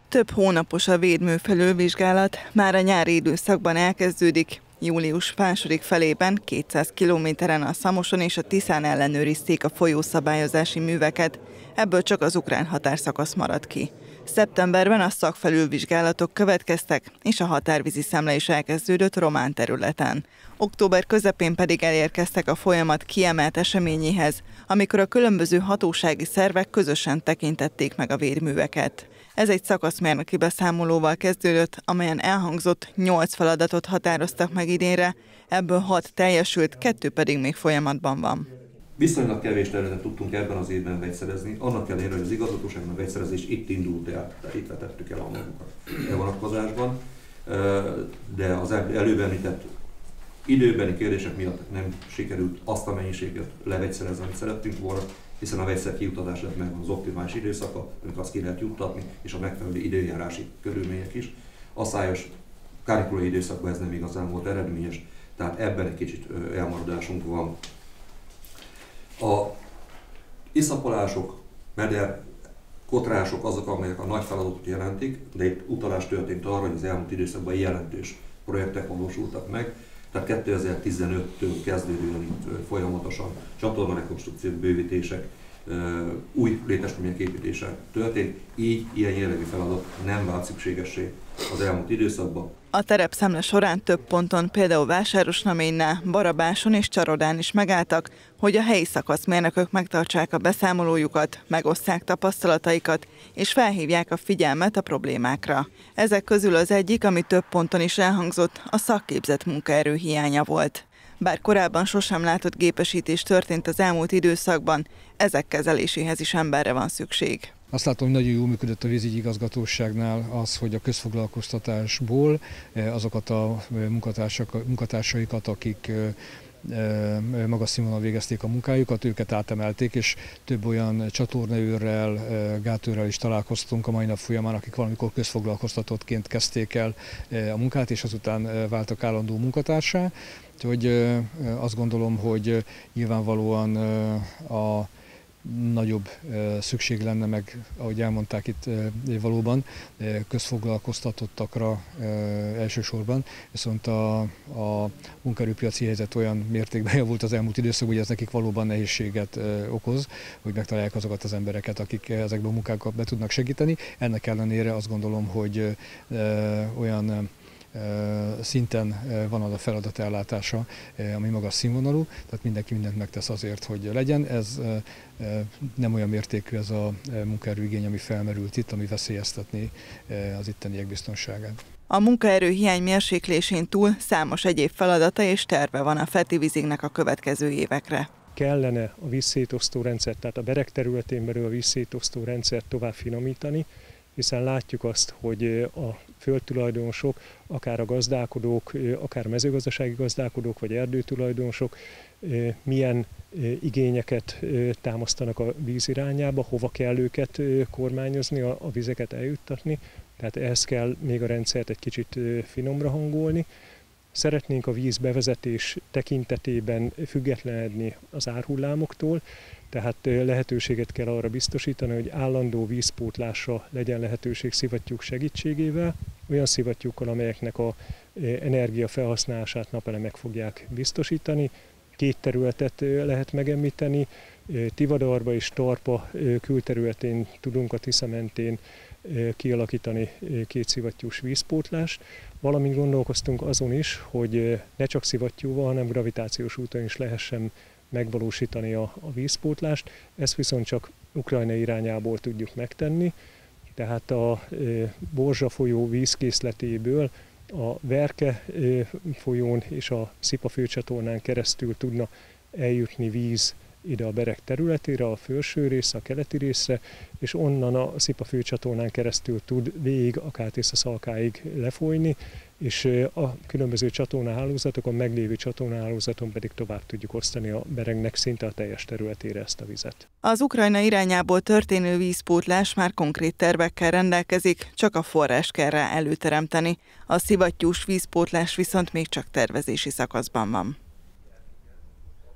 Több hónapos a védmű felülvizsgálat, már a nyári időszakban elkezdődik. Július második felében 200 kilométeren a Szamoson és a Tiszán ellenőrizték a folyószabályozási műveket, ebből csak az ukrán határszakasz maradt ki. Szeptemberben a szakfelülvizsgálatok következtek, és a határvízi szemle is elkezdődött román területen. Október közepén pedig elérkeztek a folyamat kiemelt eseményéhez, amikor a különböző hatósági szervek közösen tekintették meg a védműveket. Ez egy szakaszmérnöki beszámolóval kezdődött, amelyen elhangzott 8 feladatot határoztak meg idénre, ebből 6 teljesült, 2 pedig még folyamatban van. Viszonylag kevés területet tudtunk ebben az évben vegyszerezni, annak ellenére, hogy az igazgatóságban a vegyszerezés itt indult el, tehát itt vetettük el a magunkat e vonatkozásban, de az előbb említett időbeni kérdések miatt nem sikerült azt a mennyiséget levegyszerezni, amit szerettünk volna, hiszen a vegyszer kijutatásnak megvan az optimális időszaka, amikor azt ki lehet juttatni, és a megfelelő időjárási körülmények is. A szájos kánikulai időszakban ez nem igazán volt eredményes, tehát ebben egy kicsit elmaradásunk van. A iszapolások, meder, kotrások azok, amelyek a nagy feladatot jelentik, de itt utalás történt arra, hogy az elmúlt időszakban jelentős projektek valósultak meg. Tehát 2015-től kezdődően itt folyamatosan csatornarekonstrukciók, bővítések, új létesítmények építése történt, így ilyen jellegű feladat nem vált szükségessé az elmúlt időszakban. A terepszemle során több ponton, például Vásárosnaménynál, Barabáson és Csarodán is megálltak, hogy a helyi szakaszmérnökök megtartsák a beszámolójukat, megosszák tapasztalataikat és felhívják a figyelmet a problémákra. Ezek közül az egyik, ami több ponton is elhangzott, a szakképzett munkaerő hiánya volt. Bár korábban sosem látott gépesítés történt az elmúlt időszakban, ezek kezeléséhez is emberre van szükség. Azt látom, hogy nagyon jól működött a vízügyi igazgatóságnál az, hogy a közfoglalkoztatásból azokat a munkatársaikat, akik magas színvonalon végezték a munkájukat, őket átemelték, és több olyan csatornaőrrel, gátőrrel is találkoztunk a mai nap folyamán, akik valamikor közfoglalkoztatottként kezdték el a munkát, és azután váltak állandó munkatársá. Úgyhogy azt gondolom, hogy nyilvánvalóan a nagyobb szükség lenne meg, ahogy elmondták itt valóban, közfoglalkoztatottakra elsősorban, viszont a munkaerőpiaci helyzet olyan mértékben javult az elmúlt időszakban, hogy ez nekik valóban nehézséget okoz, hogy megtalálják azokat az embereket, akik ezekben a munkákat be tudnak segíteni. Ennek ellenére azt gondolom, hogy olyan szinten van az a feladat ellátása, ami magas színvonalú, tehát mindenki mindent megtesz azért, hogy legyen. Ez nem olyan mértékű ez a munkaerőigény, ami felmerült itt, ami veszélyeztetné az itteniek biztonságát. A munkaerőhiány mérséklésén túl számos egyéb feladata és terve van a Feti Vízignek a következő évekre. Kellene a vízszétosztó rendszert, tehát a bereg területén belül a vízszétosztó rendszert tovább finomítani, hiszen látjuk azt, hogy a földtulajdonosok, akár a gazdálkodók, akár a mezőgazdasági gazdálkodók vagy erdőtulajdonosok milyen igényeket támasztanak a víz irányába, hova kell őket kormányozni, a vizeket eljuttatni. Tehát ehhez kell még a rendszert egy kicsit finomra hangolni. Szeretnénk a vízbevezetés tekintetében függetlenedni az árhullámoktól, tehát lehetőséget kell arra biztosítani, hogy állandó vízpótlásra legyen lehetőség szivattyúk segítségével, olyan szivattyúkkal, amelyeknek az energiafelhasználását napelemek fogják biztosítani. 2 területet lehet megemlíteni, Tivadarba és Tarpa külterületén tudunk a Tisza mentén kialakítani 2 szivattyús vízpótlást, valamint gondolkoztunk azon is, hogy ne csak szivattyúval, hanem gravitációs úton is lehessen megvalósítani a vízpótlást. Ezt viszont csak Ukrajna irányából tudjuk megtenni, tehát a Borzsa folyó vízkészletéből a Verke folyón és a Szipa főcsatornán keresztül tudna eljutni víz ide a bereg területére, a felső része, a keleti részre, és onnan a Szipa főcsatornán keresztül tud végig akár Tisza-Szalkáig lefolyni, és a különböző csatornahálózatokon, meglévő csatornahálózaton pedig tovább tudjuk osztani a beregnek szinte a teljes területére ezt a vizet. Az Ukrajna irányából történő vízpótlás már konkrét tervekkel rendelkezik, csak a forrást kell rá előteremteni. A szivattyús vízpótlás viszont még csak tervezési szakaszban van.